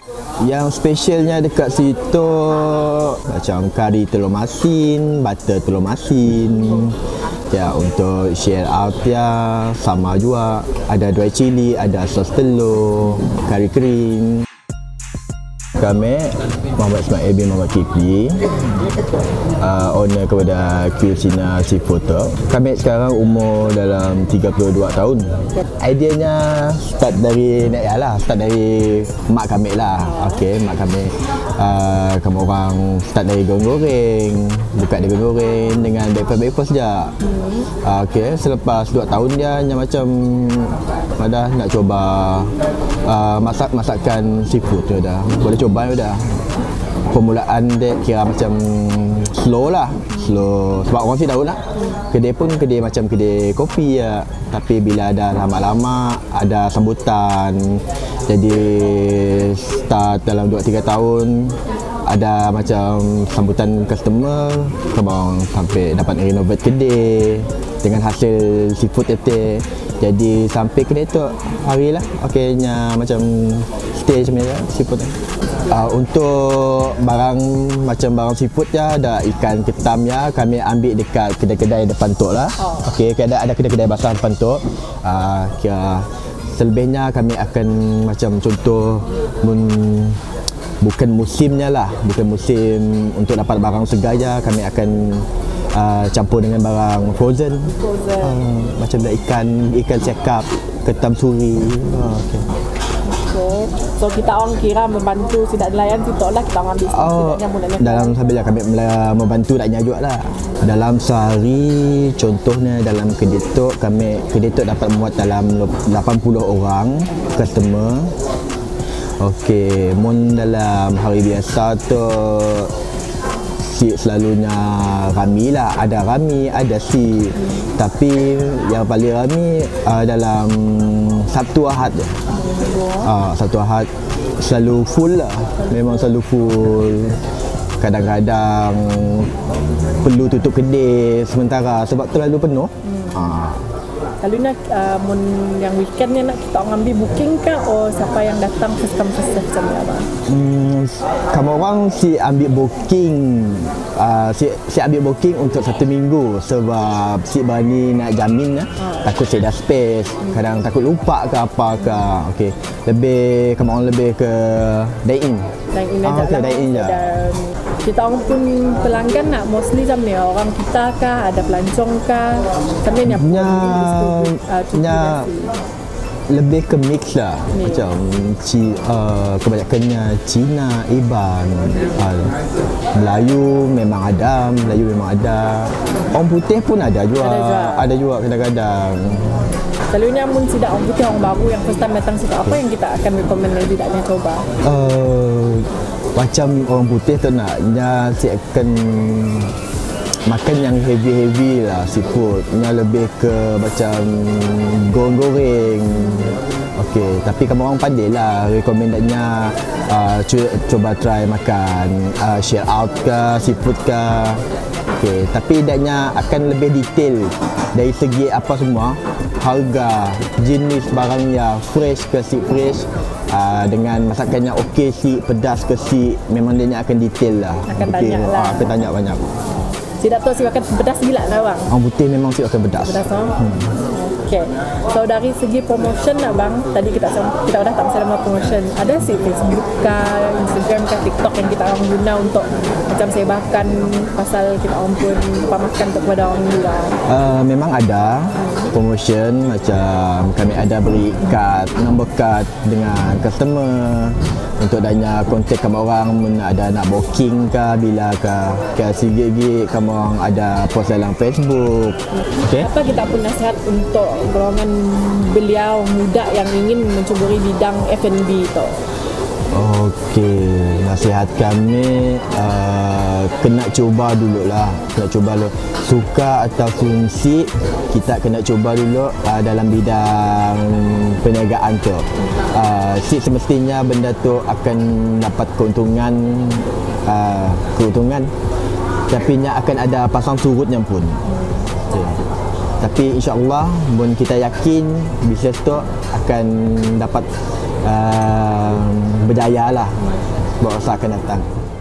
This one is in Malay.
Yang specialnya dekat situ macam kari telur masin, butter telur masin. Ya, untuk share out ya sama juga. Ada dry chili, ada sos telur, kari kering. Kami Muhammad Ismail bin Muhammad Kipli, owner kepada Cucina Seafood tu. Kami sekarang umur dalam 32 tahun. Ideanya start dari start dari mak kami lah. Okey, mak kami kami orang start dari goreng-goreng, buka dari goreng dengan breakfast je. Okey, selepas 2 tahun dia macam dah nak cuba masakan seafood tu dah. Boleh cuba dah. Permulaan dia kira macam slow sebab orang sih tahu lah. Kedai pun macam kedai kopi ya. Tapi bila ada lama-lama ada sambutan, jadi start dalam 2-3 tahun ada macam sambutan customer, kemang sampai dapat renovate kedai dengan hasil seafood tete. Jadi sampai kedai tu hari lah okeynya macam stay macam ni seafood. Untuk barang macam barang seafood ya, ada ikan ketam ya, kami ambil dekat kedai-kedai depan tu lah. Okey, ada kedai-kedai basah depan tu. Kira selebihnya kami akan macam contoh bukan musimnya lah, bukan musim untuk dapat barang segar je, kami akan campur dengan barang frozen. Macam dah ikan cekap, ketam suri. Okay. So kita orang kira membantu sidak nelayan situ lah, kita orang ambil dalam sambil kami membantu nak nyajuk lah. Dalam sehari contohnya dalam kedai tu dapat muat dalam 80 orang customer. Okey, mun dalam hari biasa tu selalunya rami lah, ada rami, ada si. Tapi yang paling rami dalam Sabtu Ahad je. Sabtu Ahad selalu full lah, memang selalu full. Kadang-kadang perlu tutup kedai sementara sebab terlalu penuh. Selalunya yang weekendnya nak kita orang ambil booking kah, atau siapa yang datang custom macam ni abang? Kamu orang si ambil booking, si ambil booking untuk 1 minggu sebab si berani nak jamin takut saya dah space, kadang takut lupa ke apa ke. Okey, kamu orang lebih ke dine in aja lah. Dine in je. Kita orang pun pelanggan nak mostly macam ni, orang kita kah, ada pelancong kah, macam ni lebih ke mix lah. Macam kebanyakannya Cina, Iban, Melayu memang ada, orang putih pun ada juga kadang-kadang. Selalunya mun sidak orang putih, orang baru yang first time datang situ, apa yang kita akan recommend lagi tidaknya coba? Macam orang putih tu naknya si akan makan yang heavy lah seafood, yang lebih ke macam goreng-goreng. Okey, tapi kamu orang pandai lah, recommendednya cuba try makan share out ke seafood ke. Okey, tapi idaknya akan lebih detail dari segi apa semua, harga, jenis barangnya, fresh ke si fresh, dengan masakannya okey si, pedas ke si, memang dia akan detail lah. Akan tanya lah. Akan tanya banyak. Tidak tahu si makan pedas gila lah bang? Orang putih memang si akan pedas. Okay. So dari segi promotion lah bang, tadi kita dah tak masalah promotion. Ada sih Facebook kah, Instagram kah, TikTok yang kita orang guna untuk macam sebarkan pasal kita orang pun pamerkan kepada orang juga. Memang ada promotion, macam kami ada beri kad, number card dengan customer untuk danya kontak kamu orang ada nak booking kah, bila kah ke sikit-sikit kamu orang ada post dalam Facebook. Okay. Apa kita pun nasihat untuk golongan beliau muda yang ingin mencuburi bidang F&B tu? Okey, nasihat kami kena cuba dulu lah, suka ataupun si, kita kena cuba dulu dalam bidang perniagaan tu. Si semestinya benda tu akan dapat keuntungan, tapi nya akan ada pasang surutnya pun. Okay. Tapi insya-Allah mun kita yakin bisnes tu akan dapat berjaya lah buat masa akan datang.